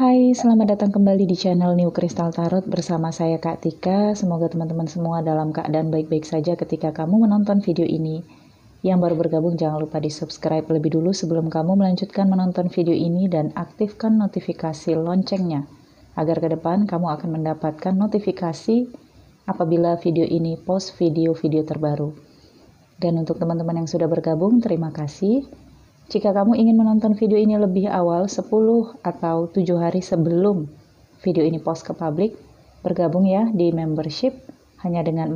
Hai, selamat datang kembali di channel New Crystal Tarot bersama saya Kak Tika. Semoga teman-teman semua dalam keadaan baik-baik saja ketika kamu menonton video ini. Yang baru bergabung jangan lupa di subscribe lebih dulu sebelum kamu melanjutkan menonton video ini dan aktifkan notifikasi loncengnya. Agar ke depan kamu akan mendapatkan notifikasi apabila video ini post video-video terbaru. Dan untuk teman-teman yang sudah bergabung, terima kasih. Jika kamu ingin menonton video ini lebih awal 10 atau 7 hari sebelum video ini post ke publik, bergabung ya di membership hanya dengan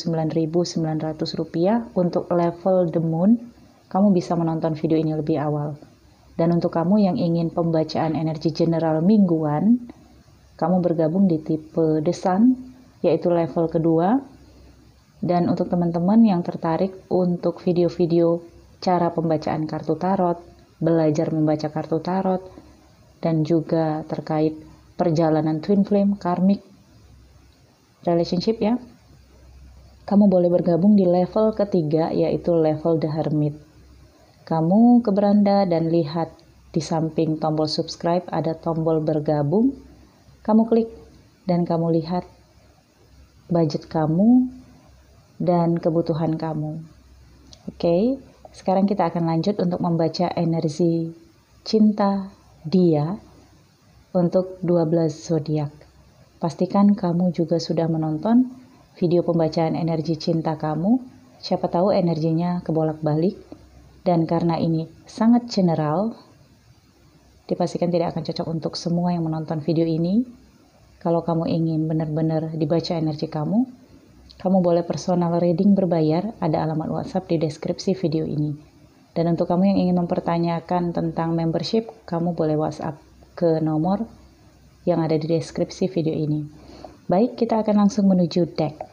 Rp49.900 untuk level The Moon. Kamu bisa menonton video ini lebih awal. Dan untuk kamu yang ingin pembacaan energi general mingguan, kamu bergabung di tipe The Sun, yaitu level kedua. Dan untuk teman-teman yang tertarik untuk video-video cara pembacaan kartu tarot, belajar membaca kartu tarot, dan juga terkait perjalanan twin flame, karmic, relationship ya, kamu boleh bergabung di level ketiga, yaitu level The Hermit. Kamu ke beranda dan lihat di samping tombol subscribe ada tombol bergabung. Kamu klik dan kamu lihat budget kamu dan kebutuhan kamu. Oke. Sekarang kita akan lanjut untuk membaca energi cinta dia untuk 12 zodiak. Pastikan kamu juga sudah menonton video pembacaan energi cinta kamu. Siapa tahu energinya kebolak-balik. Dan karena ini sangat general, dipastikan tidak akan cocok untuk semua yang menonton video ini. Kalau kamu ingin benar-benar dibaca energi kamu boleh personal reading berbayar, ada alamat WhatsApp di deskripsi video ini. Dan untuk kamu yang ingin mempertanyakan tentang membership, kamu boleh WhatsApp ke nomor yang ada di deskripsi video ini. Baik, kita akan langsung menuju deck.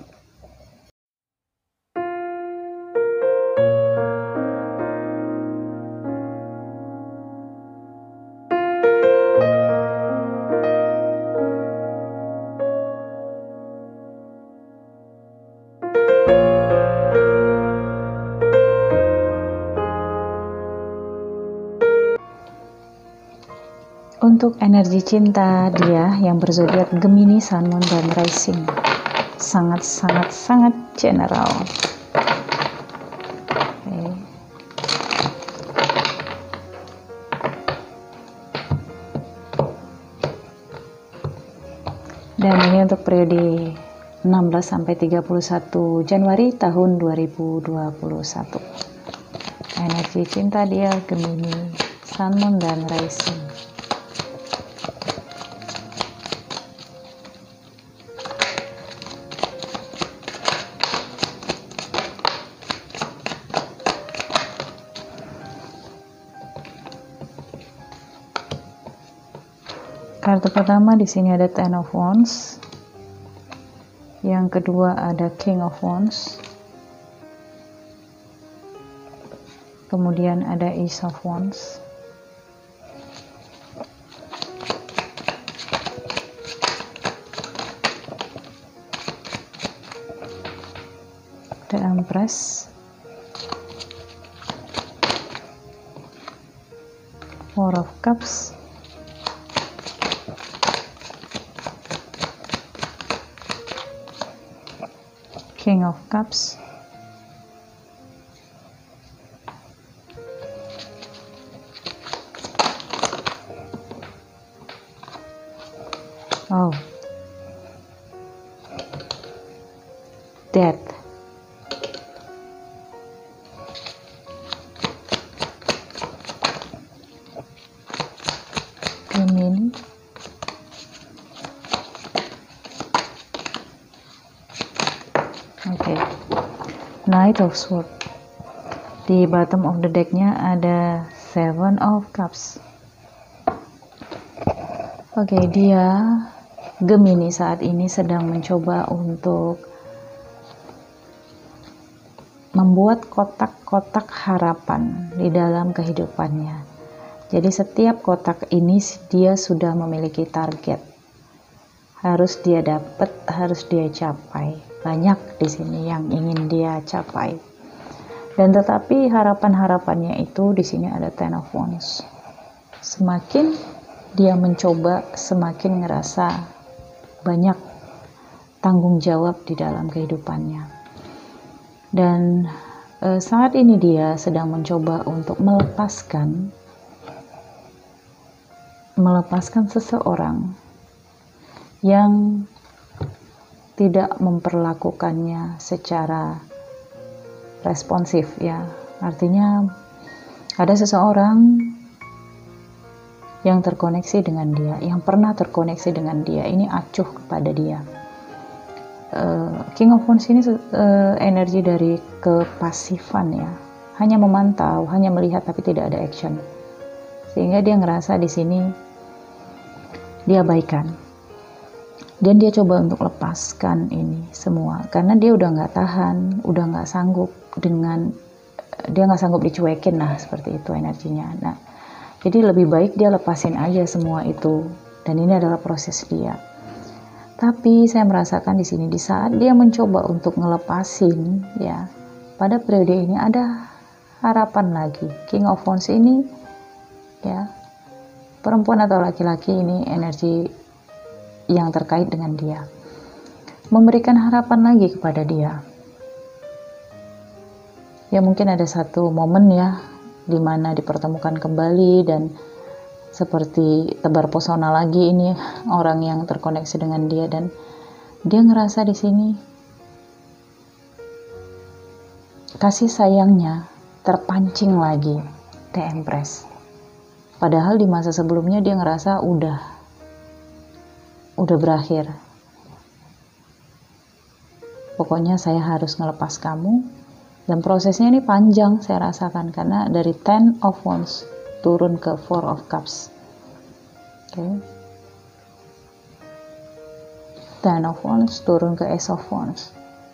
Untuk energi cinta dia yang berzodiak Gemini, Sun, Moon, dan Rising, sangat general. Okay. Dan ini untuk periode 16 sampai 31 Januari tahun 2021. Energi cinta dia Gemini, Sun, Moon, dan Rising. Kartu pertama di sini ada Ten of Wands. Yang kedua ada King of Wands. Kemudian ada Ace of Wands. The Empress. Four of Cups. King of Cups. Oh. Death. Gemini. Okay. Knight of Swords. Di bottom of the decknya ada Seven of Cups. Oke, dia Gemini saat ini sedang mencoba untuk membuat kotak-kotak harapan di dalam kehidupannya. Jadi setiap kotak ini dia sudah memiliki target. Harus dia dapat, harus dia capai. Banyak di sini yang ingin dia capai. Dan tetapi harapan-harapannya itu di sini ada Ten of Wands. Semakin dia mencoba semakin ngerasa banyak tanggung jawab di dalam kehidupannya. Dan saat ini dia sedang mencoba untuk melepaskan seseorang yang tidak memperlakukannya secara responsif, ya. Artinya ada seseorang yang terkoneksi dengan dia, yang pernah terkoneksi dengan dia, ini acuh kepada dia. King of Wands ini energi dari kepasifan, ya, hanya memantau, hanya melihat tapi tidak ada action, sehingga dia ngerasa di sini diabaikan, dan dia coba untuk lepaskan ini semua karena dia udah nggak tahan, udah nggak sanggup dia nggak sanggup dicuekin lah, seperti itu energinya. Nah, jadi lebih baik dia lepasin aja semua itu, dan ini adalah proses dia. Tapi saya merasakan di sini di saat dia mencoba untuk ngelepasin, ya, pada periode ini ada harapan lagi. King of Wands ini, ya, perempuan atau laki-laki, ini energi yang terkait dengan dia, memberikan harapan lagi kepada dia. Ya, mungkin ada satu momen, ya, dimana dipertemukan kembali dan seperti tebar pesona lagi ini orang yang terkoneksi dengan dia, dan dia ngerasa di sini kasih sayangnya terpancing lagi, The Empress. Padahal di masa sebelumnya dia ngerasa udah berakhir. Pokoknya saya harus ngelepas kamu, dan prosesnya ini panjang saya rasakan karena dari Ten of Wands turun ke Four of Cups. Okay. Ten of Wands turun ke Ace of Wands.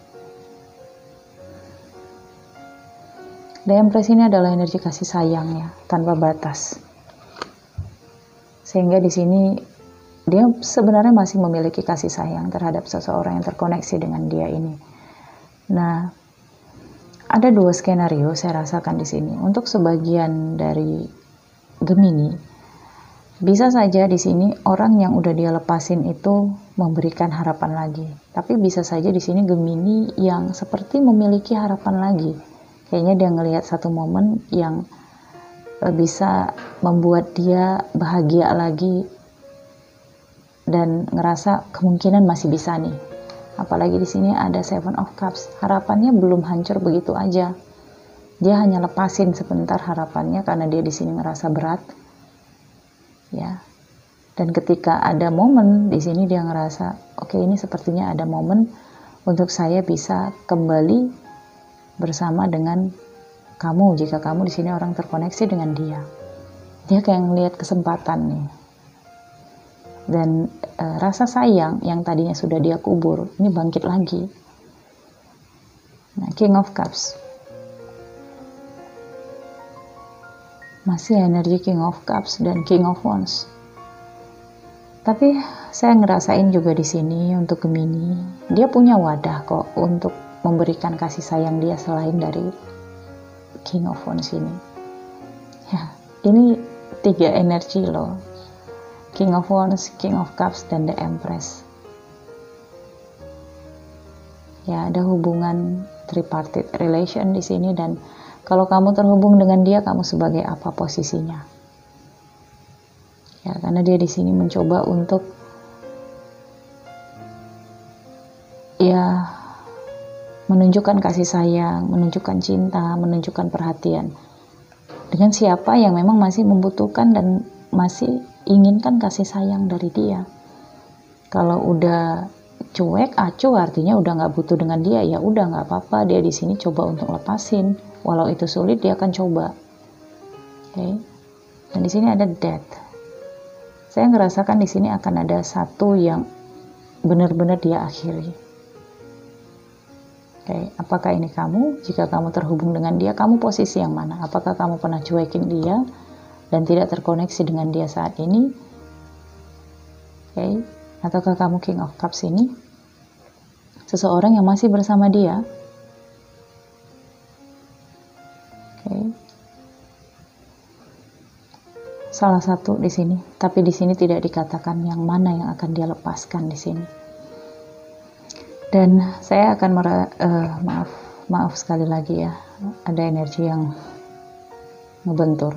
The Empress ini adalah energi kasih sayang, ya, tanpa batas. Sehingga di sini dia sebenarnya masih memiliki kasih sayang terhadap seseorang yang terkoneksi dengan dia ini. Nah, ada dua skenario saya rasakan di sini. Untuk sebagian dari Gemini, bisa saja di sini orang yang udah dia lepasin itu memberikan harapan lagi. Tapi bisa saja di sini Gemini yang seperti memiliki harapan lagi. Kayaknya dia ngelihat satu momen yang bisa membuat dia bahagia lagi dan ngerasa kemungkinan masih bisa nih. Apalagi di sini ada Seven of Cups. Harapannya belum hancur begitu aja. Dia hanya lepasin sebentar harapannya karena dia di sini ngerasa berat, ya. Dan ketika ada momen di sini dia ngerasa, oke, ini sepertinya ada momen untuk saya bisa kembali bersama dengan kamu jika kamu di sini orang terkoneksi dengan dia. Dia kayak ngelihat kesempatan nih. Dan rasa sayang yang tadinya sudah dia kubur ini bangkit lagi. Nah, King of Cups masih energi King of Cups dan King of Wands. Tapi saya ngerasain juga di sini untuk Gemini, dia punya wadah kok untuk memberikan kasih sayang dia selain dari King of Wands ini. Ya, ini 3 energi loh. King of Wands, King of Cups, dan The Empress. Ya, ada hubungan tripartite relation di sini, dan kalau kamu terhubung dengan dia, kamu sebagai apa posisinya? Ya, karena dia di sini mencoba untuk ya menunjukkan kasih sayang, menunjukkan cinta, menunjukkan perhatian dengan siapa yang memang masih membutuhkan dan masih inginkan kasih sayang dari dia. Kalau udah cuek, acuh, artinya udah nggak butuh dengan dia, ya udah nggak apa-apa. Dia di sini coba untuk lepasin, walau itu sulit dia akan coba. Oke. Dan di sini ada Death. Saya ngerasakan di sini akan ada satu yang benar-benar dia akhiri. Oke, apakah ini kamu? Jika kamu terhubung dengan dia, kamu posisi yang mana? Apakah kamu pernah cuekin dia dan tidak terkoneksi dengan dia saat ini? Oke, ataukah kamu King of Cups ini? Seseorang yang masih bersama dia. Oke. salah satu di sini, tapi di sini tidak dikatakan yang mana yang akan dia lepaskan di sini. Dan saya akan maaf sekali lagi ya, ada energi yang ngebentur.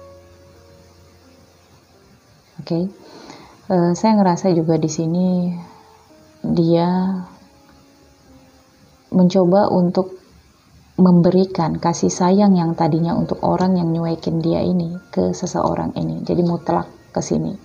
Oke. Saya ngerasa juga di sini dia mencoba untuk memberikan kasih sayang yang tadinya untuk orang yang nyuekin dia ini ke seseorang ini, jadi mutlak ke sini.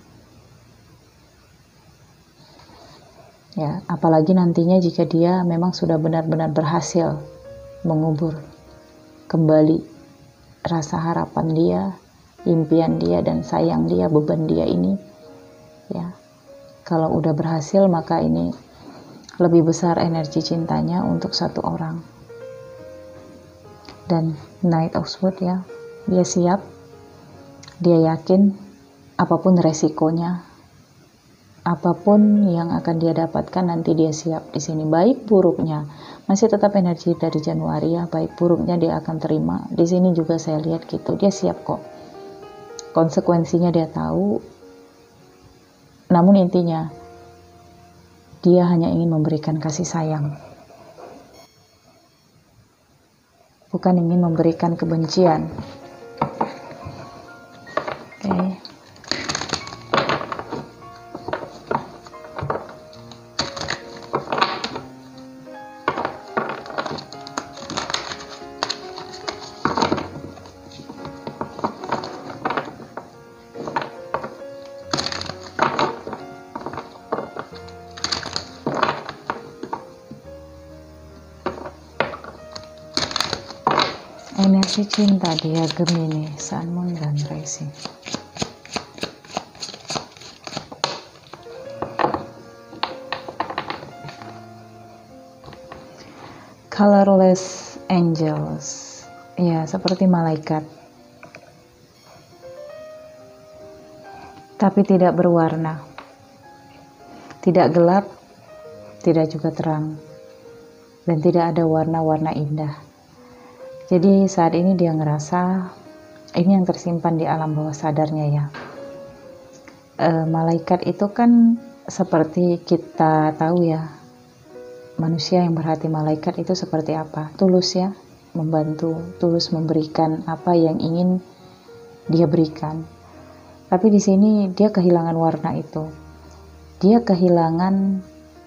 Ya, apalagi nantinya jika dia memang sudah benar-benar berhasil mengubur kembali rasa harapan dia, impian dia, dan sayang dia, beban dia ini, ya, kalau udah berhasil maka ini lebih besar energi cintanya untuk satu orang. Dan Knight of Swords, ya, dia siap, dia yakin apapun resikonya, apapun yang akan dia dapatkan nanti dia siap di sini. Baik buruknya masih tetap energi dari Januari ya, baik buruknya dia akan terima. Di sini juga saya lihat gitu, dia siap kok. Konsekuensinya dia tahu. Namun intinya dia hanya ingin memberikan kasih sayang, bukan ingin memberikan kebencian. Oke. Energi cinta dia Gemini, Sun, Moon, dan Rising. Colorless angels, ya, seperti malaikat, tapi tidak berwarna, tidak gelap, tidak juga terang, dan tidak ada warna-warna indah. Jadi saat ini dia ngerasa ini yang tersimpan di alam bawah sadarnya ya. Malaikat itu kan seperti kita tahu ya, manusia yang berhati malaikat itu seperti apa? Tulus ya, membantu, tulus memberikan apa yang ingin dia berikan. Tapi di sini dia kehilangan warna itu. Dia kehilangan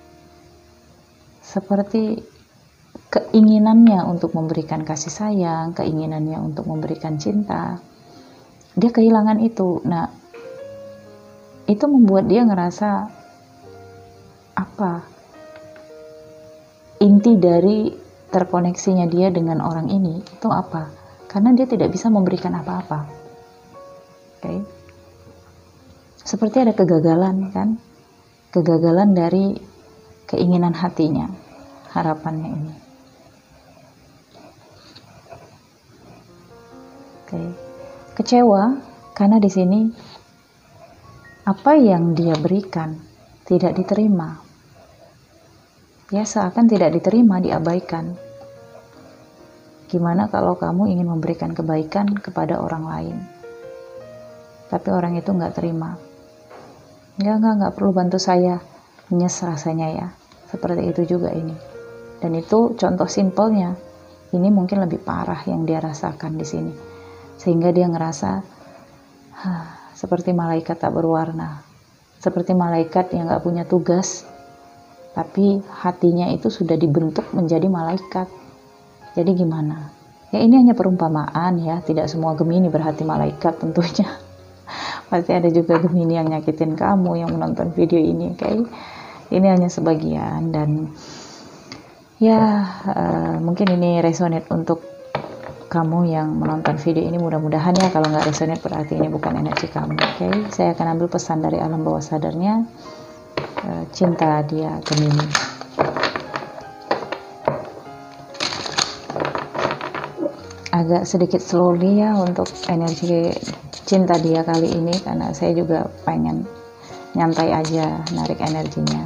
seperti keinginannya untuk memberikan kasih sayang, keinginannya untuk memberikan cinta. Dia kehilangan itu. Nah, itu membuat dia ngerasa apa? Inti dari terkoneksinya dia dengan orang ini itu apa? Karena dia tidak bisa memberikan apa-apa. Oke. Seperti ada kegagalan kan? Kegagalan dari keinginan hatinya, harapannya ini. Kecewa karena di sini apa yang dia berikan tidak diterima. Ya, seakan tidak diterima, diabaikan. Gimana kalau kamu ingin memberikan kebaikan kepada orang lain, tapi orang itu nggak terima? Nggak perlu bantu saya, nyes rasanya ya. Seperti itu juga ini. Dan itu contoh simpelnya. Ini mungkin lebih parah yang dia rasakan di sini. Sehingga dia ngerasa seperti malaikat tak berwarna, seperti malaikat yang gak punya tugas, tapi hatinya itu sudah dibentuk menjadi malaikat. Jadi gimana? Ya ini hanya perumpamaan ya, tidak semua Gemini berhati malaikat tentunya. Pasti ada juga Gemini yang nyakitin kamu yang menonton video ini, oke? Ini hanya sebagian dan ya mungkin ini resonate untuk kamu yang menonton video ini, mudah-mudahan ya. Kalau nggak resonate berarti ini bukan energi kamu. Oke, saya akan ambil pesan dari alam bawah sadarnya. Cinta dia Gemini. Agak sedikit slowly ya untuk energi cinta dia kali ini, karena saya juga pengen nyantai aja narik energinya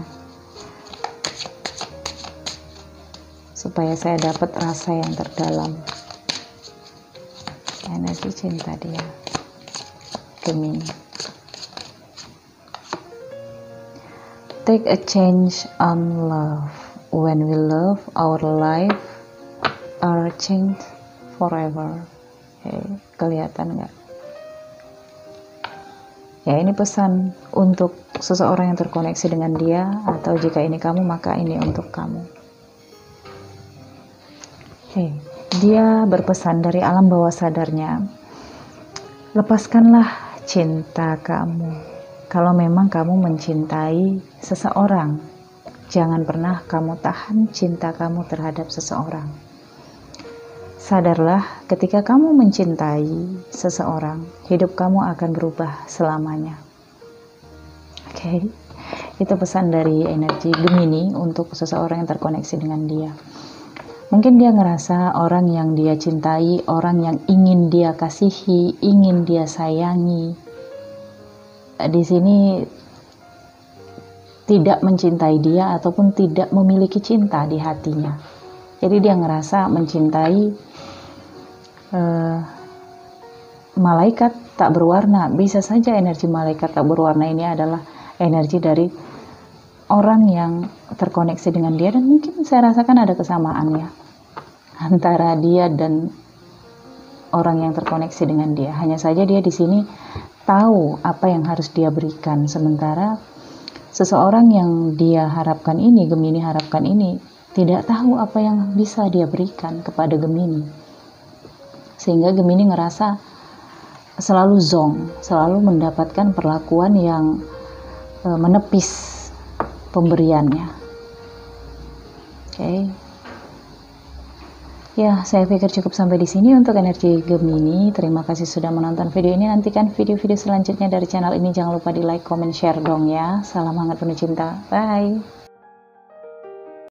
supaya saya dapat rasa yang terdalam energi cinta dia. Gemini. Take a change on love. When we love, our life are changed forever. Kelihatan nggak? Ya, ini pesan untuk seseorang yang terkoneksi dengan dia, atau jika ini kamu, maka ini untuk kamu. Dia berpesan dari alam bawah sadarnya, lepaskanlah cinta kamu. Kalau memang kamu mencintai seseorang, jangan pernah kamu tahan cinta kamu terhadap seseorang. Sadarlah, ketika kamu mencintai seseorang, hidup kamu akan berubah selamanya. Itu pesan dari energi Gemini untuk seseorang yang terkoneksi dengan dia. Mungkin dia ngerasa orang yang dia cintai, orang yang ingin dia kasihi, ingin dia sayangi, di sini tidak mencintai dia ataupun tidak memiliki cinta di hatinya. Jadi dia ngerasa mencintai malaikat tak berwarna. Bisa saja energi malaikat tak berwarna ini adalah energi dari orang yang terkoneksi dengan dia, dan mungkin saya rasakan ada kesamaan ya antara dia dan orang yang terkoneksi dengan dia. Hanya saja dia di sini tahu apa yang harus dia berikan, sementara seseorang yang dia harapkan ini, Gemini harapkan ini, tidak tahu apa yang bisa dia berikan kepada Gemini, sehingga Gemini ngerasa selalu zonk, selalu mendapatkan perlakuan yang menepis pemberiannya. Ya, saya pikir cukup sampai di sini untuk energi Gemini. Terima kasih sudah menonton video ini. Nantikan video-video selanjutnya dari channel ini. Jangan lupa di like, comment, share dong ya. Salam hangat penuh cinta. Bye.